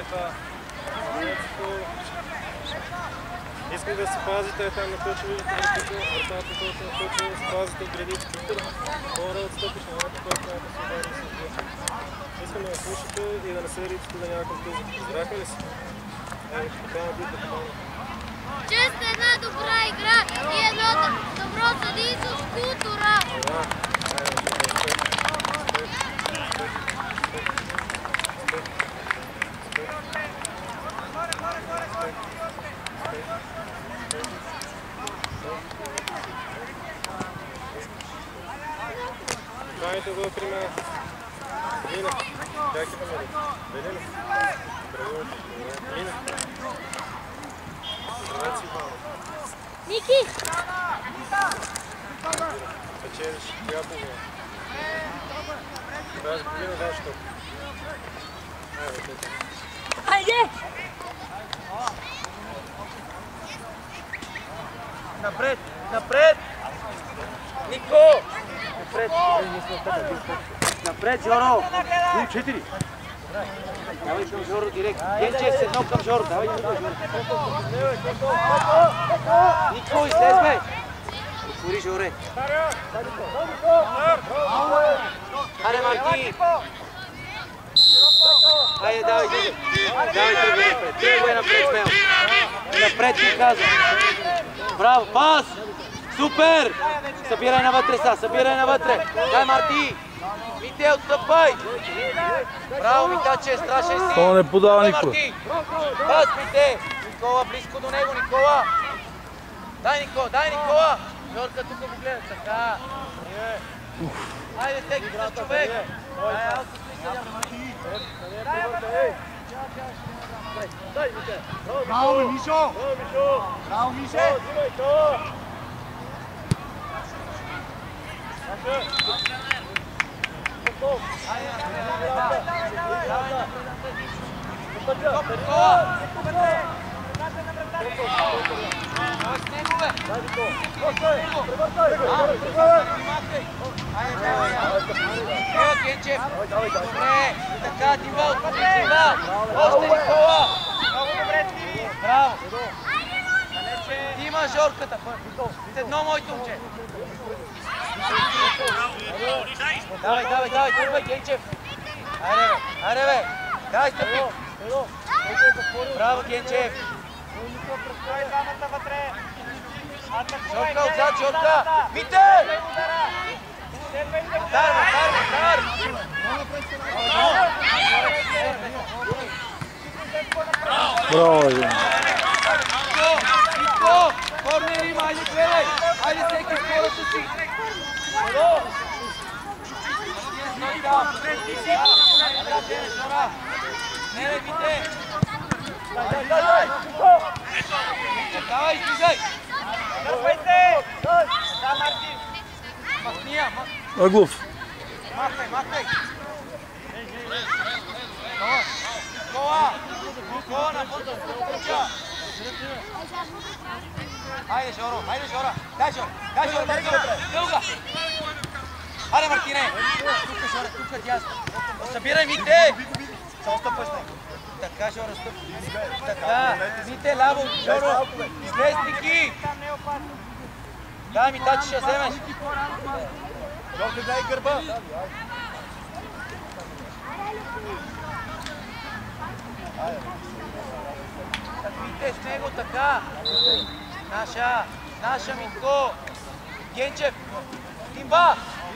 Искам да се пазите там на точно виждате, вратата точно на точно да се пазите от градите. Хора отстъпиш на едното, което трябва да се удари да се отблъчи. Искам да ме слушате и да не се ритите да някакъв тъзък. Разбраха ли си? Ей, така на битата команда. Чест една добра игра и едно добро съдийство с култура. Правите го при мен. Лина, как е помери? Велина? Браво, Лина. Здравейте си, Павло. Ники! Печелиш, коя половина? Тази половина даш топ. Айде, тете. Айде! Напред! Напред! Нико! Напред! Напред, Жоро! 4! Давай към Жоро директно. Генчев с едно към Жоро. Давай към Жоро. Нико, излез бе! Отвори Жоре. Аре, Марти! Хайде, давай, Диле. Давай, тръгвай напред. Тръгвай напред, смело. Напред ми казвам. Браво, пас! Супер! Събирай навътре са, събирай навътре. Дай, Марти! Мите, отстъпай! Браво, Митаче, страшен си! Това не подава никой. Пас, Мите! Никола, близко до него, Никола! Дай, Никола! Жорка, тук го гледа, така! Хайде, теги с човек! Дай, аз се съдя. Дай, Мите! Браво, Мишо! Браво, Мише! Добре, така, Дивал, още Никола! Браво! Дима Жорката, с едно моето момче. Давай, тръгвай, Генчев! Айде бе! Дай, стъпи! Браво, Генчев! Жорка, отзад, Жорка! Мите! Дар! Браво, Ежен! Итко! Корнер има, айде гледай! Айде всеки скорото си! Не, Мите! Давай, излизай! Махния! Аглов! Махай! Никола на фото! Хайде, Жоро! Дай, Жоро! Дълга! Аре, Мартине! Тук дясно! Събирай, Мите! Така, Жоро, стъпи! Така! Мите, ляво! Жоро! Излез, Ники! Дай, Митачи, ще вземеш! Жорка, дай гърба! Мите с него, така! Наша, Митко! Генчев! Тимба!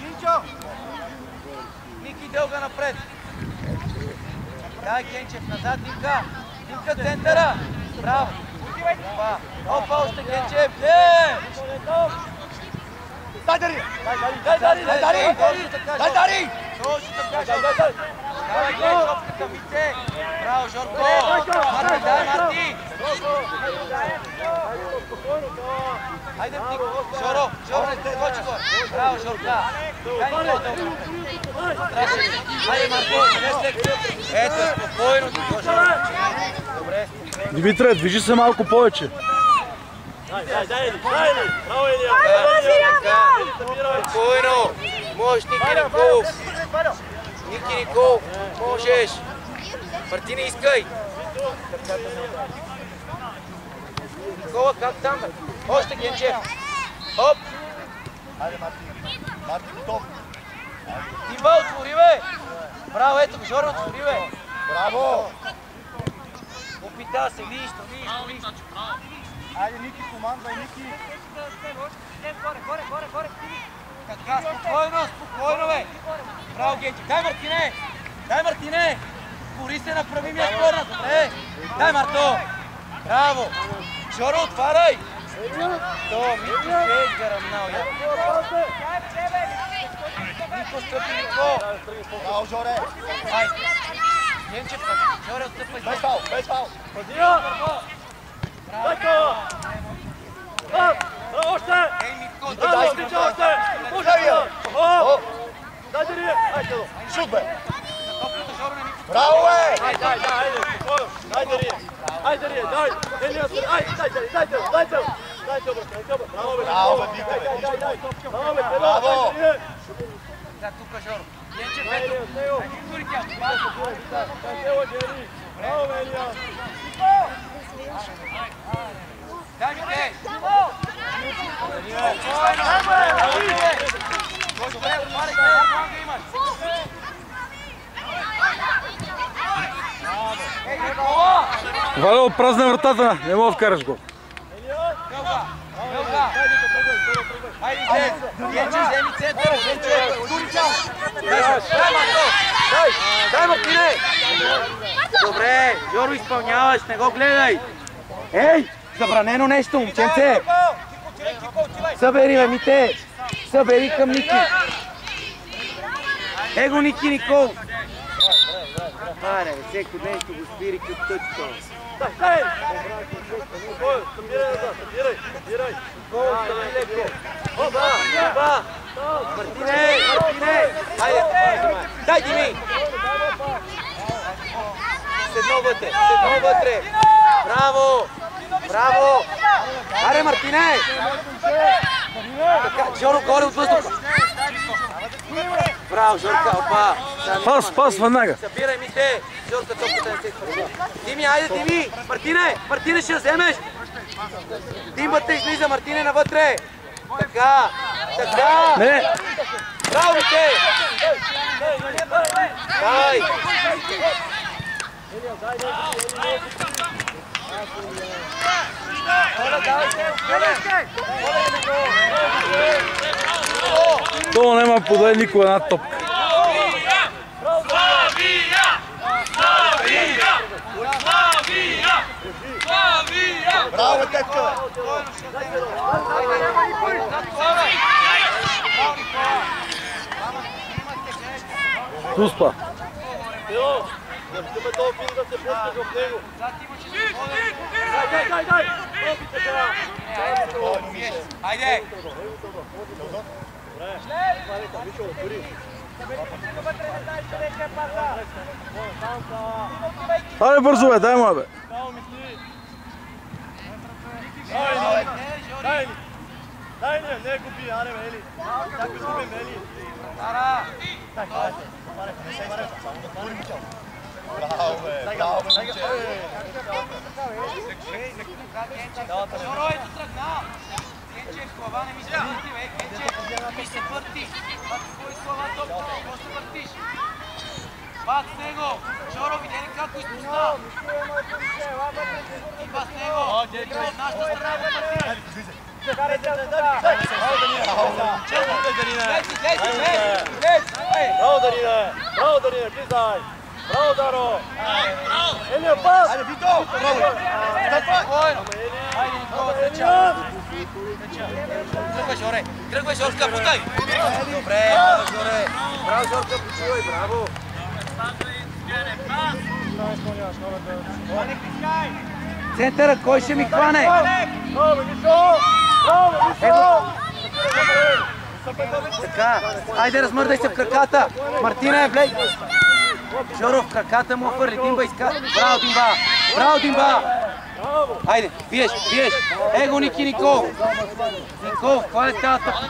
Ники, дълга напред! Дай, Генчев, назад, Димка, центъра! Браво! Опа, още Генчев! Дай Дари! Давай, топката, Мите! Браво, Жорко! Марти! Хайде, Жоро, скочи го! Браво, Жорка! Дай Никола дълго! Хайде, Марти! Ето, спокойно, добре, спокойно. Димитре, движи се малко повече. Дай, браво, Елия! Спокойно! Можеш, Ники Николов! Можеш! Мартине, искай! Никола, как там бе? Още Генчев. Хоп! Хайде, Марти. Марти, готов. Тимба, отвори бе! Браво, ето го, Жоро, отвори бе! Браво! Опита се, нищо. Айде, Ники, командвай, Ники. Така, спокойно бе! Браво, Генчев. Дай Мартине! Бори се, направи ми я скорна, добре! Дай, Марто! Браво! Жоро, отваряй! То, Мики се е гарамнал, я. Нико, стъпи, Нико! Браво, Жоре! Айде! Генчев, Жоре, отстъпвай! Без фал, без фал! Ей, Мико, Дай, Дай я! Шут, бе! топката, Жоро, не ми Браво, бе! Браво, бе, Вика, бе! Браво! Да, тука, Жоро. Генчев, ето. Тури тя. Дай ми те. Добре, отваряй, колко имаш. Ей, Никола! Валя от празна вратата, не мога да вкараш гол. Мелга! Хайде, Зец! Генчев, вземи центъра, Генчев! Тури тя! Дай, Мартине! Добре, Жоро, изпълняваш, не го гледай! Ей, забранено нещо, момченце! Събери, бе, Мите! Събери към Ники! Его, Ники, Никол! Аре, всеко нещо го спири като тъчко. Мартине! Хайде! Дай, Дими! Седно вътре! Браво! Аре, Мартине! Така, Жоро, горе от въздуха! Браво, Жорка, опа! Пас, веднага! Събирай ми те! Жорка, топката не се хвърля. Дими, айде, Дими! Мартине, ще я вземеш! Димбата излиза, Мартине, навътре! Така! Не! Браво, ми те! Дай! То нема подай никога една топка. Браво, детка! Пуспа. Хайде! Айде бързо, бе, дай му, бе. Дай ни, не губи, аре, Ели. Как изгубим, Ели? Браво, бе, момче. Жоро, ето тръгна! Генчев, глава не ми се върти, бе! Генчев, ми се върти! Пак кой с глава топка, какво се въртиш? Пак с него! Жоро, видя ли как го изпусна? И пак с него! От нашата страна го върти! Браво, Дарина! Браво, Дарина, влизай! Браво, Даро! Елия, пас! Хайде, Вито! Хайде, Никола, тръча! Тръгвай, Жорка, путай! Добре, браво, Жоре! Браво, Жорка, почувай, браво! Центъра, кой ще ми хване? Така, айде размърдай се в краката! Мартина, влей! Жоро, в краката му хвърли, Димба иска. Браво, Димба! Браво, Димба! Айде, биеш! Его, Никол! Никол, хвали тази тъпка.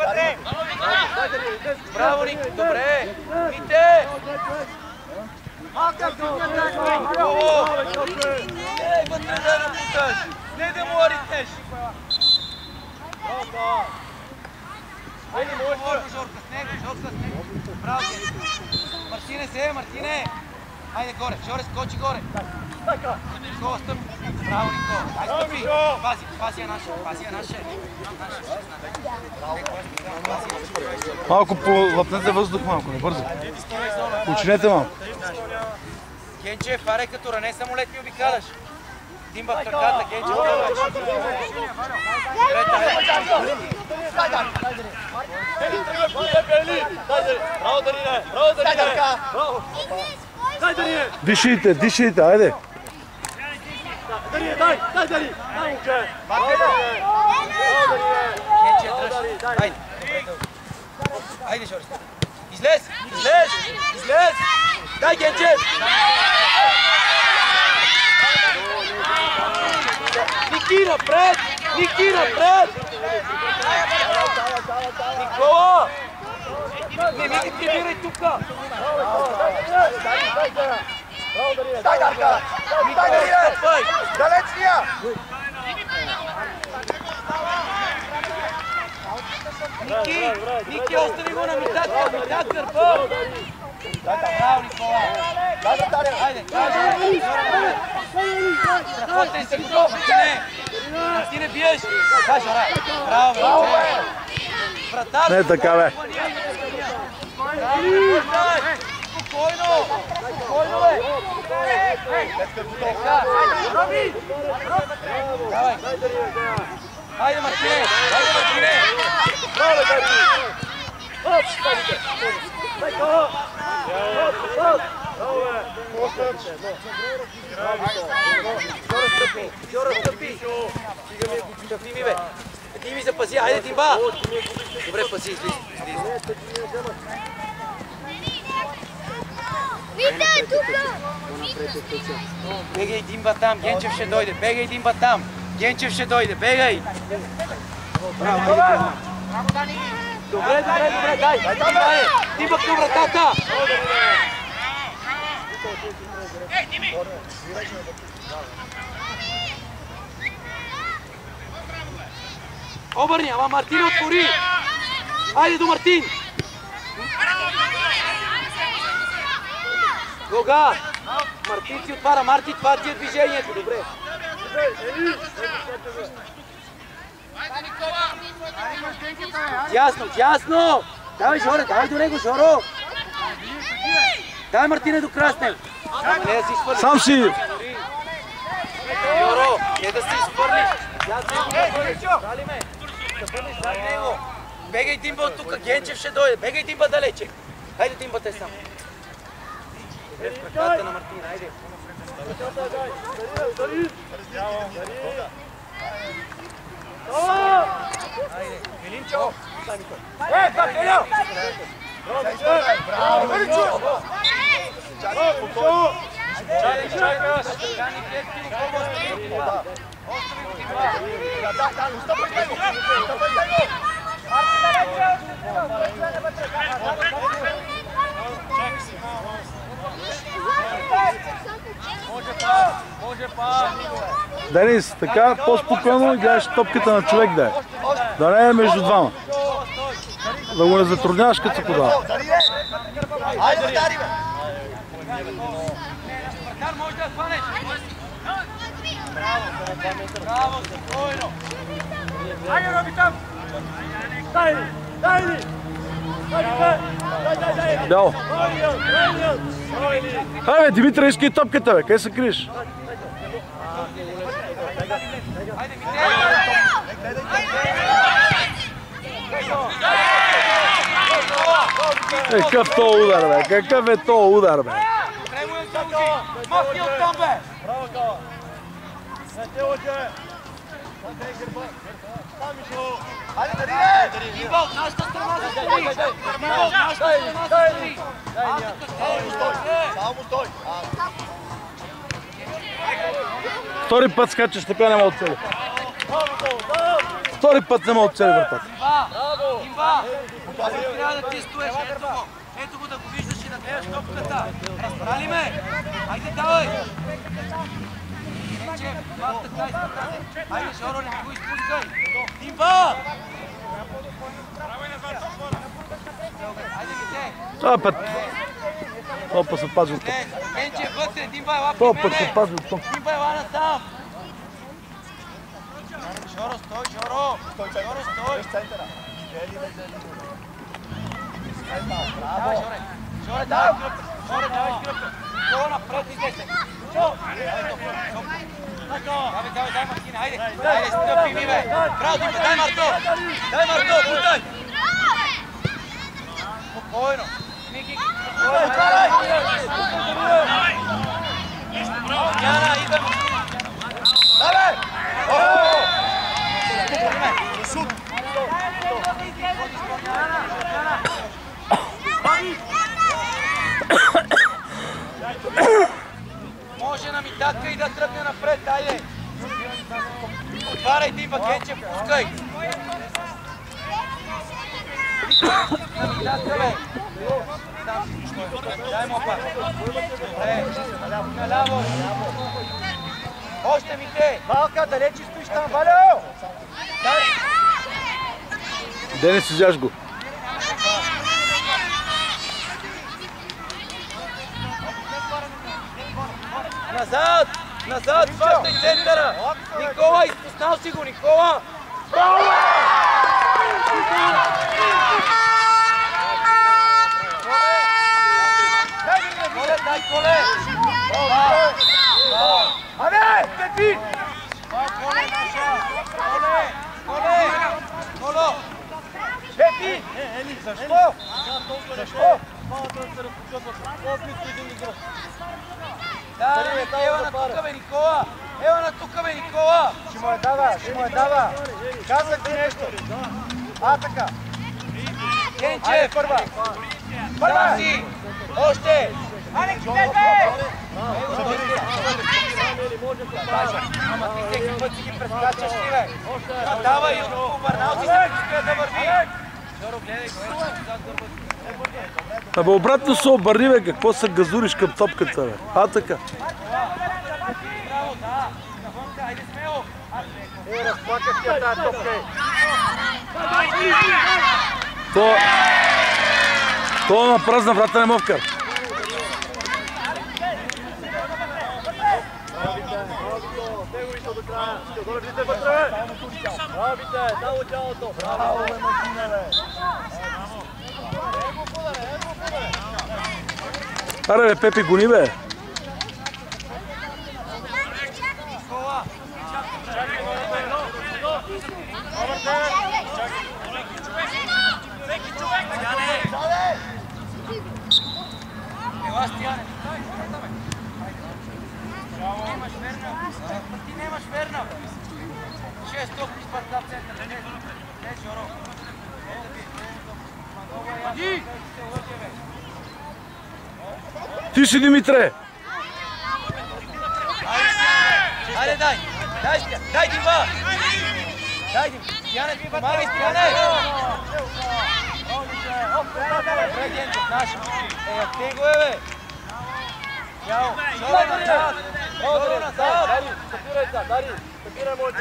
Браво, Ники, добре! Мите! Вътре да напуташ! Не да му ритнеш! Айде, Жорка, с него! Браво! Мартине! Айде горе, Жоре, скочи горе! Никола, стъпи! Браво, Никола! Айде, стъпи! Паси е наша! Малко лъпнете въздух малко, не бързо. Починете малко. Генчев, аре като ране самолет ми обикаляш. Димба в краката, Генчев, Дишайте, айде. Айде, Жоре. Излез! Дай, Генчев! Ники напред! Никола! Не ми ги прибирай тука! Дай, Дарка! Дай, Дарина! Далечния! Ники, остави го на Митакър, бързо! Браво, Никола! Айде! Страхотен си го, Мартине, биеш! Дай, Жора! Браво, вратар! Не е така, бе. Спокойно, бе! Давай! Хайде, Мартине! Браво, Жора, стъпи! Стъпи ми, бе! Ти ми се паси, айде, Тимба! Добре, паси, излиз. Вите, тука! Бегай, Димба там, Генчев ще дойде. Бегай, Димба там, Генчев ще дойде. Бегай! Браво, Дани! Добре, дай! Димба към вратата! Ей, Дими! Обърни, ама Мартин отвори! Айде до Мартин! Гога! Мартин си отваря, Марти, това ти е движението, добре. Тясно! Давай, Жоре, давай до него, Жоро! Дай, Мартине, до Краснев! Не да си изхвърлиш. Сам си! Жоро, не да си изхвърлиш! Дали ме! Да бъдеш зад него! Бегай, Димба от тука, Генчев ще дойде! Бегай, Димба далече! Хайде, Димба, те сам! Краката на Мартина, айде! Айде, Велинчо! Това, Келио! Браво, Велинчо! Чакаш! Денис, така по-спокойно и гледаш топката на човек да е. Да не е между двама. Да го не затрудняваш като се подава. Айде, дари, бе! Може да хванеш! Браво, спокойно! Айде, Роби, там! Дай ли! Бяло. Абе, Димитър, искай топката, бе. Къде се криеш? Айде, Какъв то удар, бе? Какъв е то удар, бе? Махни оттам, бе! Браво, Кала! Не те лъче! Айде, Дарине! Димба, от нашата страна се стори! Димба, от нашата страна се стори! Само стой! Втори път скачаш, така няма отцели. Втори път няма отцели, вратата. Димба! Трябва да ти стоеш, ето го да го виждаш и да гледаш топката. Разбрали ме? Айде, давай! Кенчев, бавта тази тази. Айде, Жоро, не го изпускай. Димба! Айде, Вите! Това път. Опа се пазва. Кенчев, вътре, Димба, ела при Това път се мене. пазва. Димба, ела насам. Жоро, стой, Жоро! Жоро, стой! Давай, Жоре! Жоре, давай скръпка! Жоре, давай скръпка! Никола напред излезе! Давай, дай Мартина, айде! Айде, стъпи ми, бе! Браво, Димба, дай Марто! Дай Марто, бутай! Спокойно! Мики, спокойно! Яна, идва Мартина! Давай! Може на Митатка и да тръгне напред, айде! Отваряй, Димба, Кенчев, пускай! На Митатка, бе! Дай му пак! Добре, наляво! Още, Мите! Малка, далече стоиш там, Валю! Денис, изяж го. Назад! Назад! Хващай центъра! Никола, изпуснал си го, Никола! Браво! Коле, дай Коле! Абе, Пепи! Коле, наша! Коле! Коле! Коло! Пепи! Ели, защо? Защо? Да, ева на тука, бе, Никола! Ева на тука, бе, Никола! Ще му я дава, ще му я дава. Казах ти нещо. Така. Айде, Кенчев! първа. Първа си! Още! Алекс, бе! Ама ти всеки път си ги прескачаш ти, бе! Давай, обърнал си се, успя да върви! Жоро, гледай, Абе, обратно се обърни, бе, какво се газуриш към топката, бе? Така. Браво, да! Навънка, айде смело! Разплаках я тази топка. То на празна врата не мога вкара. Аре, бе, Пепи, гони, бе. Ела, Стияне! Немаш верна! Ти немаш верна! 6 топки спарта в център. Не, Жоро! Иди! Ти си, Димитре! Айде, дай! Дай, Стияне! Дай, Димба! Дай, Димба! Стияне, помагай, Стияне! Добре, Генчев, наш! Те го е, бе! Яо! Жоро назад! Жоро назад! Събирай са, Дари! Събирай моите!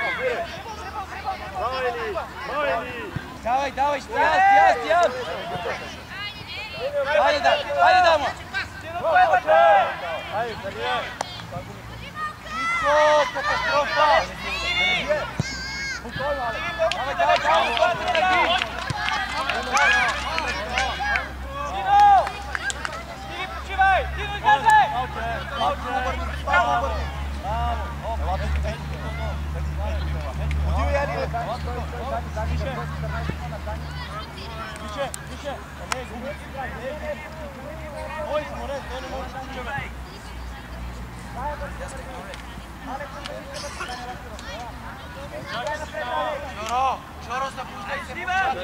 Давай, давай, Стиян! Айде, да, ма! Айде, Дария! Нико, катастрофа! Давай, тръги! Сино! Стиги, почивай! Сино, излезе! Жоро, запускай се,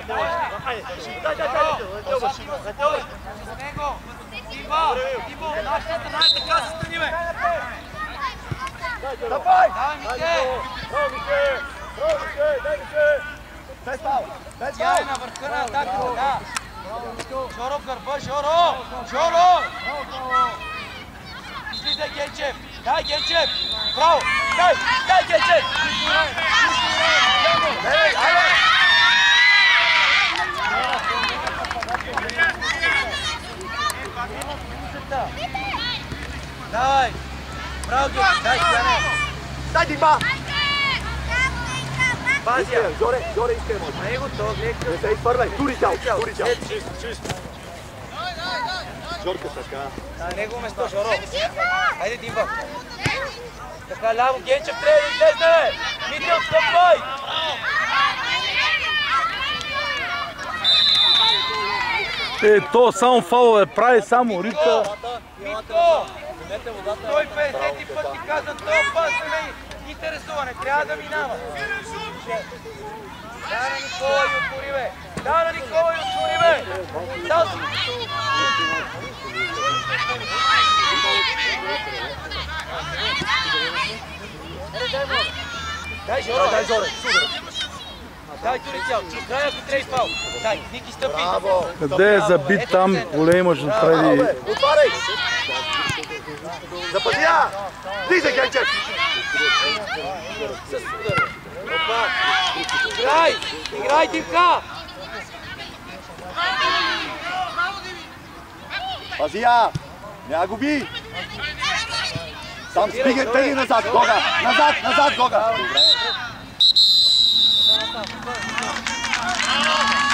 Жоро! С него! Димба! Нашата страна е така, се страни, бе! Давай! Давай, Мите! Дай Мите! Дай Мите! Дай Спал! Тя е на върха на атаката, да! Жоро гърба, Жоро! Жоро! Излизай, Генчев! Дай, Генчев! Браво! Дай, Генчев! Дай! Браво, Генчев! Дай, Стояне! Дай, Димба! Пазия! Жоре, искай, може. Не е готов, леко. Не се изпървай, тури цял. Чисто. Жорка така. На негово место, Жоро. Хайде, Димба. Така, ляво, Генчев трябва да излезне! Мител, стъпвай! То само фалове прави, само рита. Митко! 150 пъти казвам, това пас не ме интересува, не трябва да минава. Да на Никола и отвори, бе! Да на Никола и отвори, бе! Дал си! Дай, Жоро! Дай, Жоро! Дай, тури цял! Край, ако трябва изпал! Дай, Ники стъпи! Къде е забит там, поле имаш отпреди. Отваряй! Запази я! Влизай, Генчев! С удар! Играй! Играй, Димка! Пази я! Не губи! Сам стигай, тегни назад, Гога! Назад, Гога! Добре!